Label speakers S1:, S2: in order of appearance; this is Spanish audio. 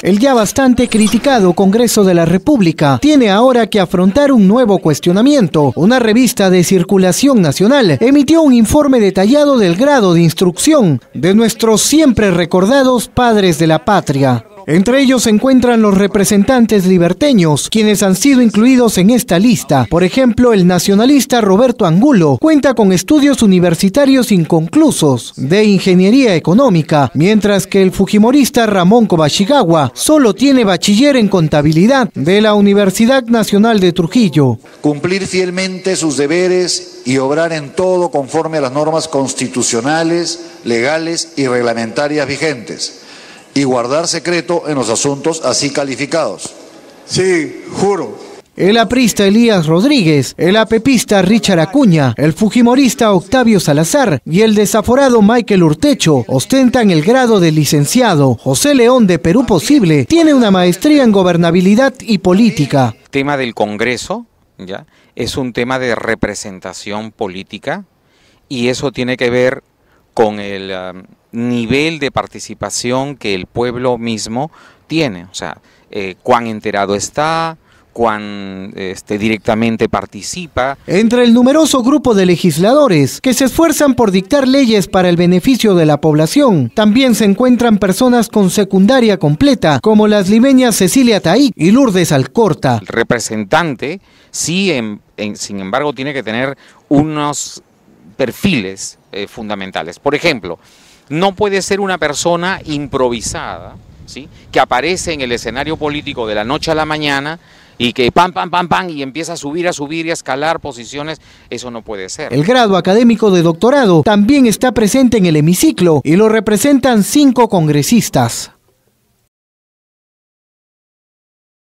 S1: El ya bastante criticado Congreso de la República tiene ahora que afrontar un nuevo cuestionamiento. Una revista de circulación nacional emitió un informe detallado del grado de instrucción de nuestros siempre recordados padres de la patria. Entre ellos se encuentran los representantes liberteños, quienes han sido incluidos en esta lista. Por ejemplo, el nacionalista Roberto Angulo cuenta con estudios universitarios inconclusos de ingeniería económica, mientras que el fujimorista Ramón Kobashigawa solo tiene bachiller en contabilidad de la Universidad Nacional de Trujillo.
S2: Cumplir fielmente sus deberes y obrar en todo conforme a las normas constitucionales, legales y reglamentarias vigentes. Y guardar secreto en los asuntos así calificados.
S3: Sí, juro.
S1: El aprista Elías Rodríguez, el apepista Richard Acuña, el fujimorista Octavio Salazar y el desaforado Michael Urtecho ostentan el grado de licenciado. José León de Perú Posible tiene una maestría en gobernabilidad y política.
S4: El tema del Congreso, ¿ya?, es un tema de representación política y eso tiene que ver con el nivel de participación que el pueblo mismo tiene, o sea, cuán enterado está, cuán directamente participa.
S1: Entre el numeroso grupo de legisladores que se esfuerzan por dictar leyes para el beneficio de la población, también se encuentran personas con secundaria completa, como las limeñas Cecilia Taí y Lourdes Alcorta.
S4: El representante sí, sin embargo, tiene que tener unos perfiles fundamentales. Por ejemplo, no puede ser una persona improvisada, ¿sí?, que aparece en el escenario político de la noche a la mañana y que pam, y empieza a subir y a escalar posiciones. Eso no puede ser.
S1: El grado académico de doctorado también está presente en el hemiciclo y lo representan 5 congresistas.